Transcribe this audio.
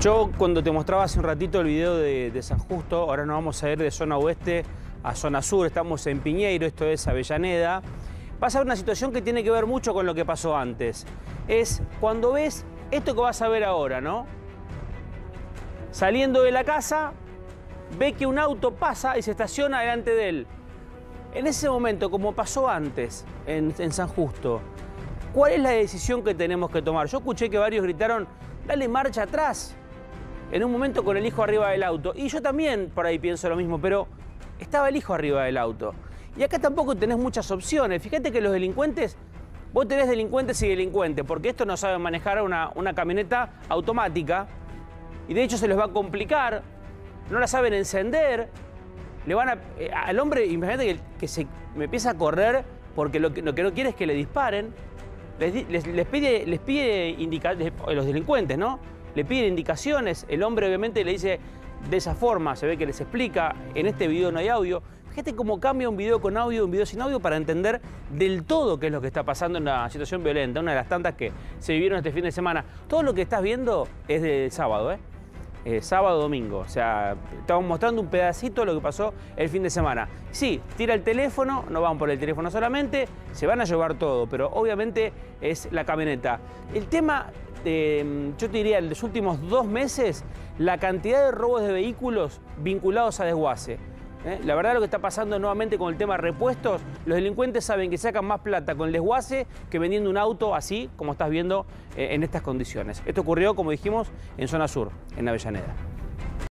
Yo cuando te mostraba hace un ratito el video de San Justo, ahora nos vamos a ir de zona oeste a zona sur, estamos en Piñeiro, esto es Avellaneda. Pasa una situación que tiene que ver mucho con lo que pasó antes. Es cuando ves esto que vas a ver ahora, ¿no? Saliendo de la casa, ve que un auto pasa y se estaciona delante de él. En ese momento, como pasó antes en San Justo, ¿cuál es la decisión que tenemos que tomar? Yo escuché que varios gritaron, dale marcha atrás, en un momento con el hijo arriba del auto. Y yo también por ahí pienso lo mismo, pero estaba el hijo arriba del auto. Y acá tampoco tenés muchas opciones. Fíjate que los delincuentes, vos tenés delincuentes y delincuentes, porque estos no saben manejar una camioneta automática y de hecho se les va a complicar, no la saben encender, le van a... al hombre, imagínate que me empieza a correr porque lo que no quiere es que le disparen. Les pide los delincuentes, ¿no? Le piden indicaciones, el hombre obviamente le dice de esa forma, se ve que les explica, en este video no hay audio. Fíjate cómo cambia un video con audio, un video sin audio para entender del todo qué es lo que está pasando en una situación violenta, una de las tantas que se vivieron este fin de semana. Todo lo que estás viendo es de sábado, sábado, domingo. O sea, estamos mostrando un pedacito de lo que pasó el fin de semana. Sí, tira el teléfono, no van por el teléfono solamente, se van a llevar todo, pero obviamente es la camioneta. El tema, yo te diría, en los últimos 2 meses, la cantidad de robos de vehículos vinculados a desguace. La verdad lo que está pasando nuevamente con el tema de repuestos, los delincuentes saben que sacan más plata con el desguace que vendiendo un auto así como estás viendo en estas condiciones. Esto ocurrió, como dijimos, en zona sur, en Avellaneda.